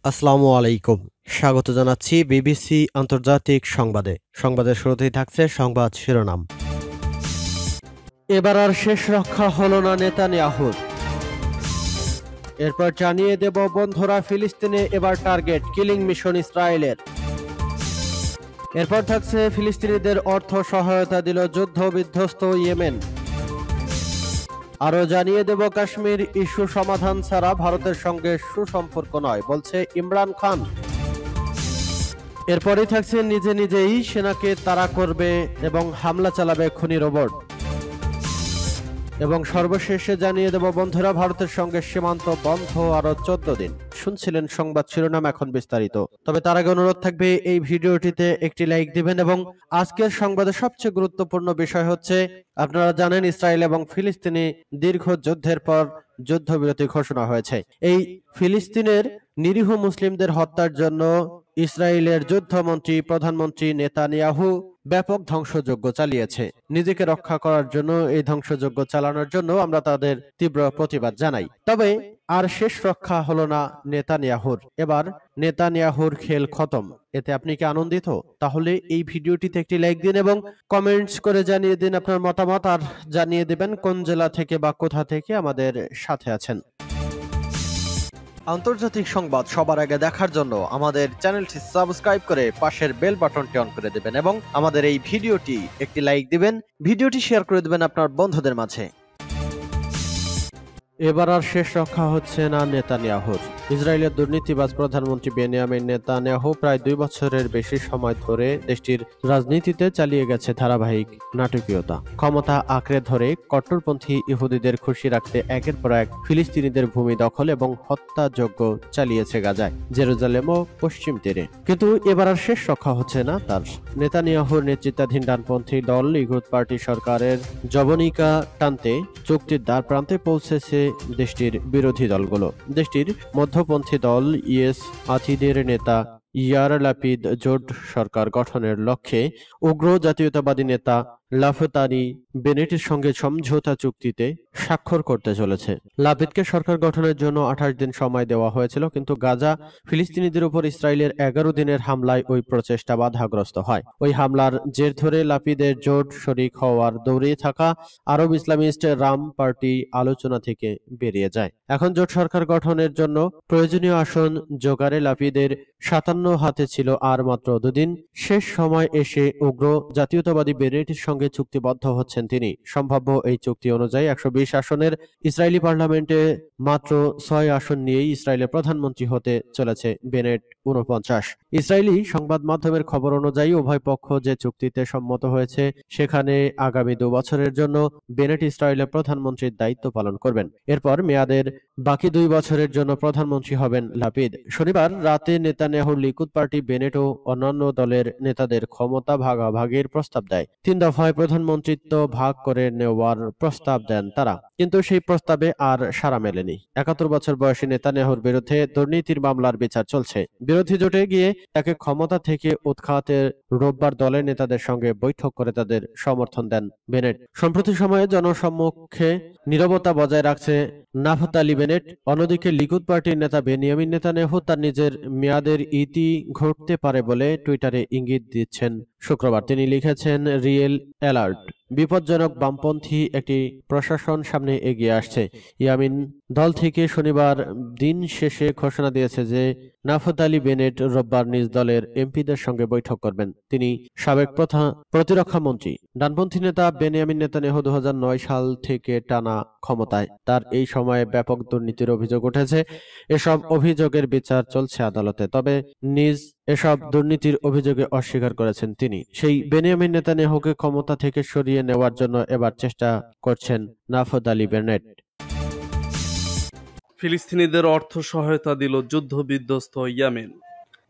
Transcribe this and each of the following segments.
আসসালামু আলাইকুম। স্বাগত জানাচ্ছি বিবিসি আন্তর্জাতিক সংবাদে। সংবাদের শুরুতেই থাকছে সংবাদ শিরোনাম। এবার আর শেষ রক্ষা হলো না নেতানিয়াহুর। এরপর জানিয়ে দেব বন্ধুরা, ফিলিস্তিনে এবার টার্গেট কিলিং মিশন ইসরায়েলের। এরপর থাকছে ফিলিস্তিনিদের অর্থ সহায়তা দিল যুদ্ধ বিধ্বস্ত ইয়েমেন। আরও জানিয়ে দেব কাশ্মীর ইস্যু সমাধান ছাড়া ভারতের সঙ্গে সুসম্পর্ক নয়, বলছে ইমরান খান। এরপরই থাকছে নিজে নিজেই সেনাকে তাড়া করবে এবং হামলা চালাবে খুনি রোবট। এবং সর্বশেষে জানিয়ে দেব বন্ধুরা, ভারতের সঙ্গে সীমান্ত বন্ধ আরো 14 দিন। শুনছিলেন সংবাদ শিরোনাম, এখন বিস্তারিত। তবে তার আগে অনুরোধ থাকবে এই ভিডিওটিতে একটি লাইক দিবেন। এবং আজকের সংবাদের সবচেয়ে গুরুত্বপূর্ণ বিষয় হচ্ছে, আপনারা জানেন ইসরায়েল এবং ফিলিস্তিনি দীর্ঘ যুদ্ধের পর যুদ্ধবিরতি ঘোষণা হয়েছে। এই ফিলিস্তিনের নিরীহ মুসলিমদের হত্যার জন্য ইসরায়েলের যুদ্ধমন্ত্রী প্রধানমন্ত্রী নেতানিয়াহু ব্যাপক ধ্বংসযজ্ঞ চালিয়েছে। নিজেকে রক্ষা করার জন্য এই ধ্বংসযজ্ঞ চালানোর জন্য আমরা তাদের তীব্র প্রতিবাদ জানাই। তবে আর শেষ রক্ষা হলো না নেতানিয়াহুর। এবার নেতানিয়াহুর খেল খতম। এতে আপনি কি আনন্দিত? তাহলে এই ভিডিওটিতে একটি লাইক দিন এবং কমেন্টস করে জানিয়ে দিন আপনার মতামত, আর জানিয়ে দেবেন কোন জেলা থেকে বা কোথা থেকে আমাদের সাথে আছেন। আন্তর্জাতিক সংবাদ সবার আগে দেখার জন্য আমাদের চ্যানেলটি সাবস্ক্রাইব করে পাশের বেল বাটনটি অন করে দেবেন এবং আমাদের এই ভিডিওটি একটি লাইক দিবেন, ভিডিওটি শেয়ার করে দেবেন আপনার বন্ধুদের মাঝে। এবার আর শেষ রক্ষা হচ্ছে না নেতানিয়াহুর। ইসরায়েলের দুর্নীতিবাজ প্রধানমন্ত্রী বেনিয়ামিন নেতানিয়াহু প্রায় 2 বছরের বেশি সময় ধরে দেশটির রাজনীতিতে চালিয়ে গেছে ধারাবাহিক নাটকীয়তা। ক্ষমতা আঁকড়ে ধরে কট্টরপন্থী ইহুদিদের খুশি রাখতে একের পর এক ফিলিস্তিনিদের ভূমি দখল এবং হত্যাযজ্ঞ চালিয়েছে গাজায়, জেরুজালেম ও পশ্চিম তীরে। কিন্তু এবার আর শেষ রক্ষা হচ্ছে না তার। নেতানিয়াহুর নেতৃত্বাধীন ডানপন্থী দল লিকুদ পার্টি সরকারের জবনিকা টানতে চুক্তির দ্বার প্রান্তে পৌঁছেছে দেশটির বিরোধী দলগুলো। দেশটির মধ্যপন্থী দল ইয়েস আতিদের নেতা ইয়ার লাপিদ জোট সরকার গঠনের লক্ষ্যে উগ্র জাতীয়তাবাদী নেতা লাফতানি বেনেটের সঙ্গে সমঝোতা চুক্তিতে স্বাক্ষর করতে চলেছে। লাপিদকে সরকার গঠনের জন্য 28 দিন সময় দেওয়া হয়েছিল, কিন্তু গাজা ফিলিস্তিনিদের উপর ইসরায়েলের 11 দিনের হামলায় ওই প্রচেষ্টা বাধাগ্রস্ত হয়। ওই হামলার জের ধরে লাপিদের জোট শরিক হওয়ার দৌড়ে থাকা আরব ইসলামিস্ট রাম পার্টি আলোচনা থেকে বেরিয়ে যায়। এখন জোট সরকার গঠনের জন্য প্রয়োজনীয় আসন জোগাড়ে লাপিদের 57 হাতে ছিল আর মাত্র 2 দিন। শেষ সময় এসে উগ্র জাতীয়তাবাদী বেনেটের সঙ্গে চুক্তিবদ্ধ হচ্ছেন তিনি। সম্ভাব্য এই চুক্তি অনুযায়ী 120 আসনের ইসরায়েলি পার্লামেন্টে মাত্র 6 আসন নিয়েই ইসরায়েলের প্রধানমন্ত্রী হতে চলেছে বেনেট 49। ইসরায়েলি সংবাদ মাধ্যমের খবর অনুযায়ী উভয় পক্ষ যে চুক্তিতে সম্মত হয়েছে সেখানে আগামী 2 বছরের জন্য বেনেট ইসরায়েলের প্রধানমন্ত্রীর দায়িত্ব পালন করবেন। এরপর মেয়াদের বাকি 2 বছরের জন্য প্রধানমন্ত্রী হবেন লাপিদ। শনিবার রাতে নেতানিয়াহুর লিকুদ পার্টি বেনেট ও অন্যান্য দলের নেতাদের ক্ষমতা ভাগাভাগির প্রস্তাব দেয়। 3 দফায় প্রধানমন্ত্রিত্ব ভাগ করে নেওয়ার প্রস্তাব দেন তারা, কিন্তু সেই প্রস্তাবে আর সাড়া মেলেনি। 71 বছর বয়সী নেতানিয়াহুর বিরুদ্ধে দুর্নীতির মামলার বিচার চলছে। বিরোধী জোটে গিয়ে তাকে ক্ষমতা থেকে উৎখাতের রোববার দলের নেতাদের সঙ্গে বৈঠক করে তাদের সমর্থন দেন বেনেট। সম্প্রতি সময়ে জনসম্মুখে নীরবতা বজায় রাখছে নাফতালি বেনেট। অন্যদিকে লিকুদ পার্টির নেতা বেনিয়ামিন নেতানিয়াহু তার নিজের মেয়াদের ইতি ঘটতে পারে বলে টুইটারে ইঙ্গিত দিচ্ছেন শুক্রবার। তিনি লিখেছেন, রিয়েল অ্যালার্ট, বিপজ্জনক বামপন্থী একটি প্রশাসন সামনে এগিয়ে আসছে। ইয়ামিন দল থেকে শনিবার দিন শেষে ঘোষণা দিয়েছে যে নাফতালি বেনেট রোববার নিজ দলের এমপিদের সঙ্গে বৈঠক করবেন। তিনি সাবেক প্রতিরক্ষা মন্ত্রী। ডানপন্থী নেতা বেনিয়ামিন নেতানিয়াহু 2009 সাল থেকে টানা ক্ষমতায়। তার এই সময়ে ব্যাপক দুর্নীতির অভিযোগ উঠেছে। এসব অভিযোগের বিচার চলছে আদালতে। তবে নিজ এসব দুর্নীতির অভিযোগে অস্বীকার করেছেন তিনি। সেই বেনিয়ামিন নেতানিয়াহুকে ক্ষমতা থেকে সরিয়ে নেওয়ার জন্য এবার চেষ্টা করছেন নাফতালি বেনেট। ফিলিস্তিনিদের অর্থ সহায়তা দিল যুদ্ধ বিধ্বস্ত ইয়েমেন।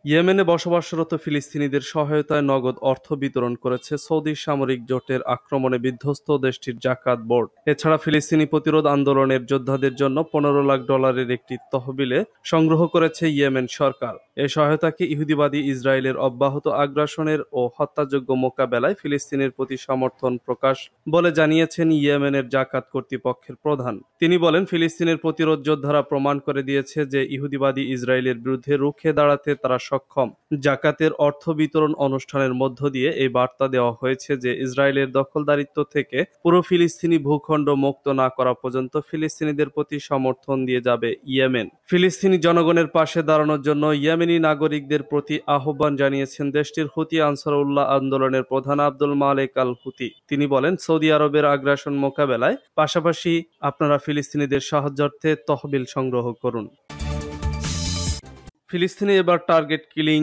ইয়েমেনে বসবাসরত ফিলিস্তিনিদের সহায়তায় নগদ অর্থ বিতরণ করেছে সৌদি সামরিক জোটের আক্রমণে বিধ্বস্ত দেশটির জাকাত বোর্ড। এছাড়া ফিলিস্তিনি প্রতিরোধ আন্দোলনের যোদ্ধাদের জন্য $15 লাখ একটি তহবিলে সংগ্রহ করেছে ইয়েমেন সরকার। এই সহায়তাকে ইহুদিবাদী ইসরায়েলের অব্যাহত আগ্রাসনের ও হত্যাযোগ্য মোকাবেলায় ফিলিস্তিনের প্রতি সমর্থন প্রকাশ বলে জানিয়েছেন ইয়েমেনের জাকাত কর্তৃপক্ষের প্রধান। তিনি বলেন, ফিলিস্তিনের প্রতিরোধ যোদ্ধারা প্রমাণ করে দিয়েছে যে ইহুদিবাদী ইসরায়েলের বিরুদ্ধে রুখে দাঁড়াতে তারা সক্ষম। জাকাতের অর্থ বিতরণ অনুষ্ঠানের মধ্য দিয়ে এই বার্তা দেওয়া হয়েছে যে ইসরায়েলের দখলদারিত্ব থেকে পুরো ফিলিস্তিনি ভূখণ্ড মুক্ত না করা পর্যন্ত ফিলিস্তিনিদের প্রতি সমর্থন দিয়ে যাবে ইয়েমেন। ফিলিস্তিনি জনগণের পাশে দাঁড়ানোর জন্য ইয়েমেনি নাগরিকদের প্রতি আহ্বান জানিয়েছেন দেশটির হুতি আনসারুল্লাহ আন্দোলনের প্রধান আব্দুল মালেক আল হুতি। তিনি বলেন, সৌদি আরবের আগ্রাসন মোকাবেলায় পাশাপাশি আপনারা ফিলিস্তিনিদের সাহায্যার্থে তহবিল সংগ্রহ করুন। ফিলিস্তিনে এবার টার্গেট কিলিং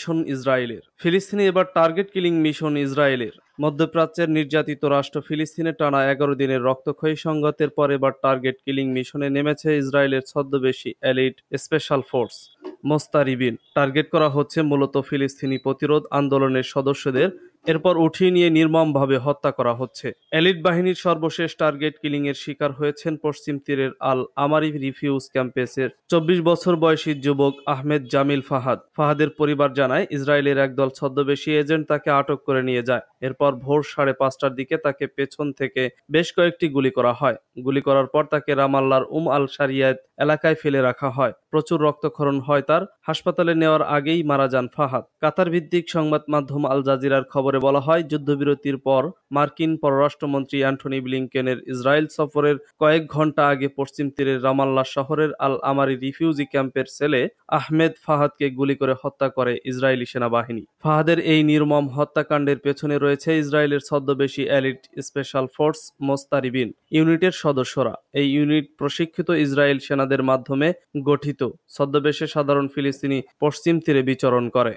মিশন ইসরায়েলের। মধ্যপ্রাচ্যের নির্যাতিত রাষ্ট্র ফিলিস্তিনে টানা 11 দিনের রক্তক্ষয়ী সংঘাতের পর এবার টার্গেট কিলিং মিশনে নেমেছে ইসরায়েলের ছদ্মবেশী এলিট স্পেশাল ফোর্স মোস্তারিবিন। টার্গেট করা হচ্ছে মূলত ফিলিস্তিনি প্রতিরোধ আন্দোলনের সদস্যদের, এরপর উঠিয়ে নিয়ে নির্মমভাবে হত্যা করা হচ্ছে। এলিট বাহিনীর সর্বশেষ টার্গেট কিলিং এর শিকার হয়েছেন পশ্চিম তীরের আল আমারি রিফিউজ ক্যাম্পাসের 24 বছর বয়সী যুবক আহমেদ জামিল ফাহাদ। ফাহাদের পরিবার জানায়, ইসরায়েলের একদল ছদ্মবেশী এজেন্ট তাকে আটক করে নিয়ে যায়। এরপর ভোর 5:30টার দিকে তাকে পেছন থেকে বেশ কয়েকটি গুলি করা হয়। গুলি করার পর তাকে রামাল্লার আল শারিয়াত এলাকায় ফেলে রাখা হয়। প্রচুর রক্তক্ষরণ হয় তার। হাসপাতালে নেওয়ার আগেই মারা যান ফাহাদ। কাতার ভিত্তিক সংবাদ মাধ্যম আল জাজিরার খবরে বলা হয়, যুদ্ধবিরতির পর মার্কিন পররাষ্ট্রমন্ত্রী অ্যান্টনি ব্লিংকেনের ইসরায়েল সফরের কয়েক ঘন্টা আগে পশ্চিম তীরের রামাল্লাহ শহরের আল আমারি রিফিউজি ক্যাম্পের ছেলে আহমেদ ফাহাদকে গুলি করে হত্যা করে ইসরায়েলি সেনাবাহিনী। ফাহাদের এই নির্মম হত্যাকাণ্ডের পেছনে রয়েছে ইসরায়েলের ছদ্মবেশী এলিট স্পেশাল ফোর্স মোস্তারিবিন ইউনিটের সদস্যরা। এই ইউনিট প্রশিক্ষিত ইসরায়েল সেনাদের মাধ্যমে গঠিত। ছদ্মবেশে সাধারণ ফিলিস্তিনি পশ্চিম তীরে বিচরণ করে।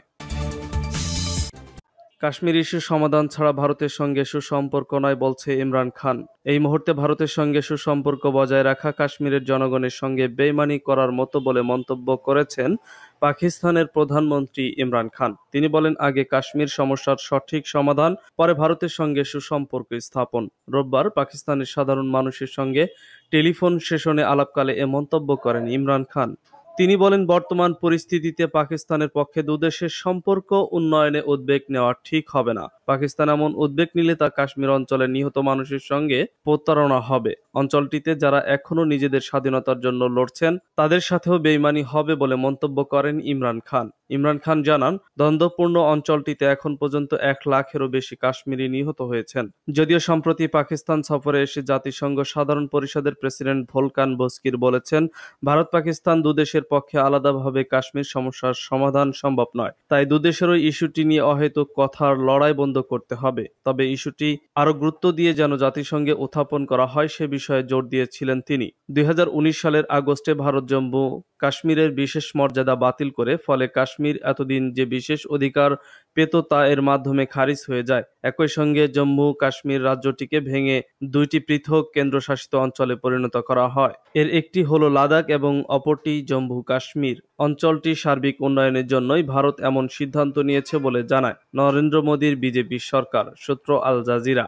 কাশ্মীর ইস্যু সমাধান ছাড়া ভারতের সঙ্গে সুসম্পর্ক নয় বলছে ইমরান খান। এই মুহূর্তে ভারতের সঙ্গে সুসম্পর্ক বজায় রাখা কাশ্মীরের জনগণের সঙ্গে বেইমানি করার মতো বলে মন্তব্য করেছেন পাকিস্তানের প্রধানমন্ত্রী ইমরান খান। তিনি বলেন, আগে কাশ্মীর সমস্যার সঠিক সমাধান, পরে ভারতের সঙ্গে সুসম্পর্ক স্থাপন। রোববার পাকিস্তানের সাধারণ মানুষের সঙ্গে টেলিফোন সেশনে আলাপকালে এ মন্তব্য করেন ইমরান খান। তিনি বলেন, বর্তমান পরিস্থিতিতে পাকিস্তানের পক্ষে দুদেশের সম্পর্ক উন্নয়নে উদ্বেগ নেওয়া ঠিক হবে না। পাকিস্তান এমন উদ্বেগ নিলে তা কাশ্মীর অঞ্চলের নিহত মানুষের সঙ্গে প্রতারণা হবে। অঞ্চলটিতে যারা এখনো নিজেদের স্বাধীনতার জন্য লড়ছেন তাদের সাথেও বেইমানি হবে বলে মন্তব্য করেন ইমরান খান। ইমরান খান জানান, দ্বন্দ্বপূর্ণ অঞ্চলটিতে এখন পর্যন্ত 1 লাখেরও বেশি কাশ্মীরি নিহত হয়েছেন। যদিও সম্প্রতি পাকিস্তান সফরে এসে জাতিসংঘ সাধারণ পরিষদের প্রেসিডেন্ট ভোলকান বস্কির বলেছেন, ভারত পাকিস্তান দুদেশের পক্ষে আলাদাভাবে কাশ্মীর সমস্যার সমাধান সম্ভব নয়। তাই দুদেশেরও ইস্যুটি নিয়ে অহেতুক কথার লড়াই বন্ধ করতে হবে। তবে ইস্যুটি আরো গুরুত্ব দিয়ে যেন জাতিসংঘে উত্থাপন করা হয় সে বিষয়ে জোর দিয়েছিলেন তিনি। 2019 সালের আগস্টে ভারত জম্মু কাশ্মীরের বিশেষ মর্যাদা বাতিল করে, ফলে কাশ্মীর এতদিন যে বিশেষ অধিকার পেত তা এর মাধ্যমে খারিজ হয়ে যায়। একই সঙ্গে জম্মু কাশ্মীর রাজ্যটিকে ভেঙে 2টি পৃথক কেন্দ্রশাসিত অঞ্চলে পরিণত করা হয়। এর একটি হলো লাদাখ এবং অপরটি জম্মু কাশ্মীর। অঞ্চলটির সার্বিক উন্নয়নের জন্যই ভারত এমন সিদ্ধান্ত নিয়েছে বলে জানায় নরেন্দ্র মোদীর বিজেপি সরকার। সূত্র আল জাজিরা।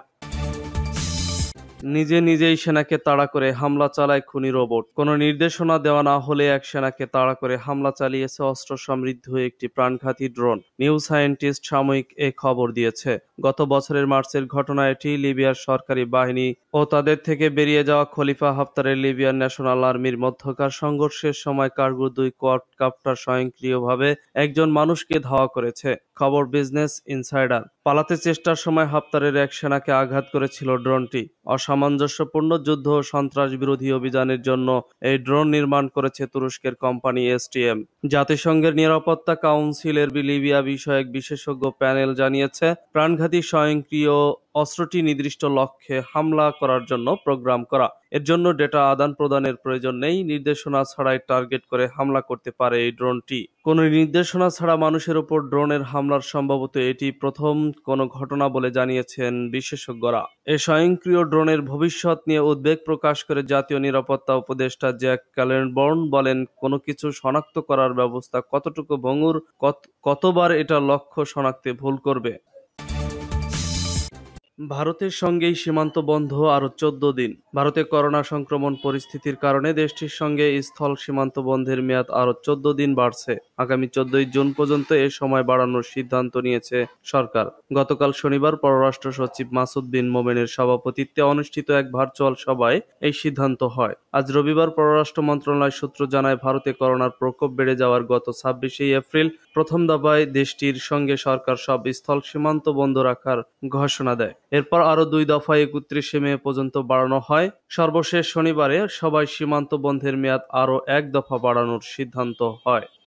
নিজেই সেনাকে তাড়া করে হামলা চালায় খুনি রোবট। কোনো নির্দেশনা দেওয়া না হলে এক সেনাকে তাড়া করে হামলা চালিয়েছে অস্ত্র সমৃদ্ধ একটি প্রাণঘাতী ড্রোন। নিউ সায়েন্টিস্ট সাময়িক এ খবর দিয়েছে। গত বছরের মার্চের ঘটনা এটি। লিবিয়ার সরকারি বাহিনী ও তাদের থেকে বেরিয়ে যাওয়া খলিফা হাফতারের লিবিয়ান ন্যাশনাল আর্মির মধ্যকার সংঘর্ষের সময় কার্গো 2 কোয়াডকপ্টার স্বয়ংক্রিয়ভাবে একজন মানুষকে ধাওয়া করেছে। খবর বিজনেস ইনসাইডার। পালাতে চেষ্টার সময় হাফতারের এক সেনাকে আঘাত করেছিল ড্রোনটি। অসামঞ্জস্যপূর্ণ যুদ্ধ ও সন্ত্রাস বিরোধী অভিযানের জন্য এই ড্রোন নির্মাণ করেছে তুরস্কের কোম্পানি এসটিএম। জাতিসংঘের নিরাপত্তা কাউন্সিলের লিবিয়া বিষয়ক বিশেষজ্ঞ প্যানেল জানিয়েছে, প্রাণঘাতী স্বয়ংক্রিয় অস্ত্রটি নির্দিষ্ট লক্ষ্যে হামলা করার জন্য প্রোগ্রাম করা। এর জন্য ডেটা আদান প্রদানের প্রয়োজন নেই, নির্দেশনা ছাড়াই টার্গেট করে হামলা করতে পারে এই ড্রোনটি। কোনো নির্দেশনা ছাড়া মানুষের উপর ড্রোনের হামলার সম্ভবত এটি প্রথম কোনো ঘটনা বলে জানিয়েছেন বিশেষজ্ঞরা। এ স্বয়ংক্রিয় ড্রোনের ভবিষ্যৎ নিয়ে উদ্বেগ প্রকাশ করে জাতীয় নিরাপত্তা উপদেষ্টা জ্যাক ক্যালেনবর্ন বলেন, কোনো কিছু শনাক্ত করার ব্যবস্থা কতটুকু ভঙ্গুর, কতবার এটা লক্ষ্য শনাক্তে ভুল করবে। ভারতের সঙ্গেই সীমান্ত বন্ধ আরও ১৪ দিন। ভারতে করোনা সংক্রমণ পরিস্থিতির কারণে দেশটির সঙ্গে স্থল সীমান্ত বন্ধের মেয়াদ আরও ১৪ দিন বাড়ছে। আগামী ১৪ই জুন পর্যন্ত এ সময় বাড়ানোর সিদ্ধান্ত নিয়েছে সরকার। গতকাল শনিবার পররাষ্ট্র সচিব মাসুদ বিন মোমেনের সভাপতিত্বে অনুষ্ঠিত এক ভার্চুয়াল সভায় এই সিদ্ধান্ত হয়। আজ রবিবার পররাষ্ট্র মন্ত্রণালয় সূত্র জানায়, ভারতে করোনার প্রকোপ বেড়ে যাওয়ার গত ২৬শে এপ্রিল প্রথম দফায় দেশটির সঙ্গে সরকার সব স্থল সীমান্ত বন্ধ রাখার ঘোষণা দেয়। এরপর আরও ২ দফায় ৩১শে মে পর্যন্ত বাড়ানো হয়। সর্বশেষ শনিবারে সবাই সীমান্ত বন্ধের মেয়াদ আরও ১ দফা বাড়ানোর সিদ্ধান্ত হয়।